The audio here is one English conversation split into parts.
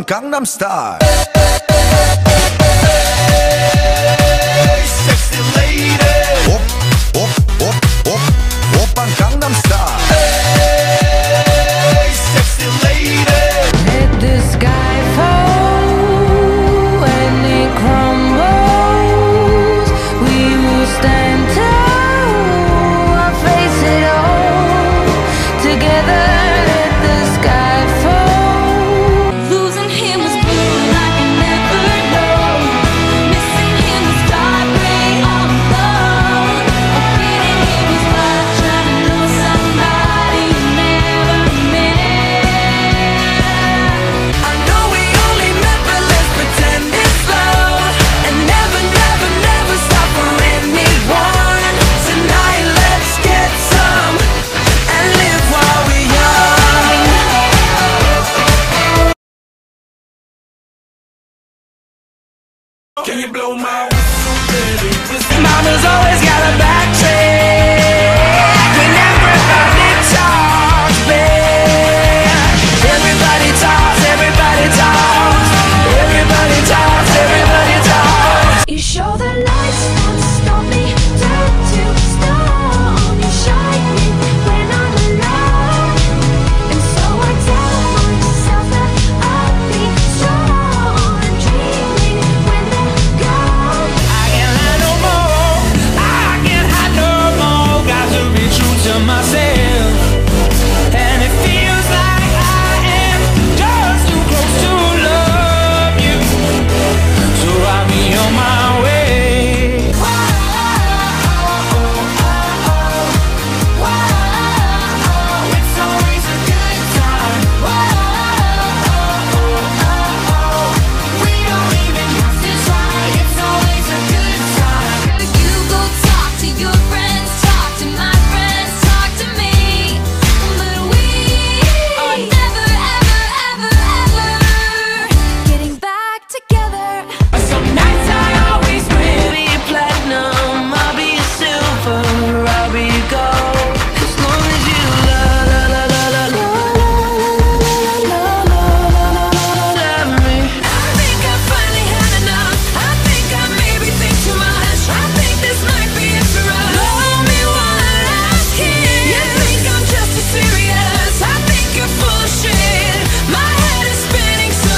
Gangnam Style. Sexy lady. 오빤 Gangnam Style. Sexy lady. Let the sky fall when it crumbles. We will stand tall and face it all together. Let the sky fall. Losing him was blue like I never know. Missing him was dark gray all alone. Forgetting him was like trying to know somebody you never met. I know we only met, but let's pretend it's love. And never, never, never stop for anyone. Tonight, let's get some and live while we're young. Can you blow my whistle, baby? Mama's always got a back when everybody talks, babe. Everybody talks, everybody talks, everybody talks, everybody talks. You show the lights not to stop me, turn to stone. You shine me when I'm alone, and so I tell myself that I'll be strong and dreaming when they're gone. I can't hide no more. I can't hide no more. Got to be true to myself. And it feels like I am just too close to love you. So I'll be on my way. It's always a good time. We don't even have to try. It's always a good time. You go talk to your friends, talk to my friends, talk to me. But we are never, ever, ever, ever getting back together. Some nights I always win. Be a platinum, I'll be a silver, I'll be a gold. As long as you love me. I think I finally had enough. I think I maybe think too much. I think this might be it for us. Blow me one last kiss. You think I'm just too serious. I think you're full of shit. My head is spinning so.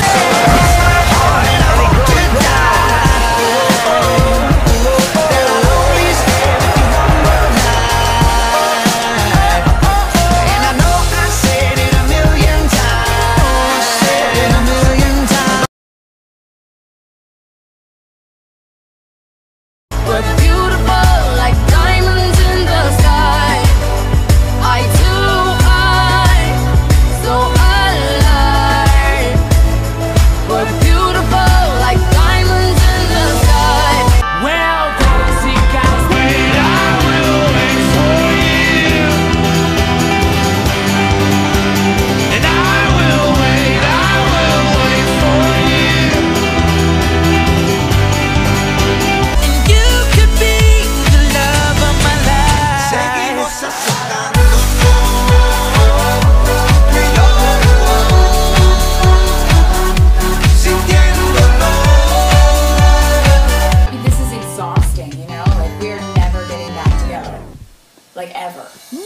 And I know I said it a million times, said it a million times. We're beautiful like diamonds in the sky. Eye to eye, so alive. We're beautiful like diamonds in the sky. Well, Pussycats, wait, I will wait for you. And I will wait for you. And you could be the love of my life. Seguimos azotando. This is exhausting, you know? Like, we're never getting back together. Like, ever.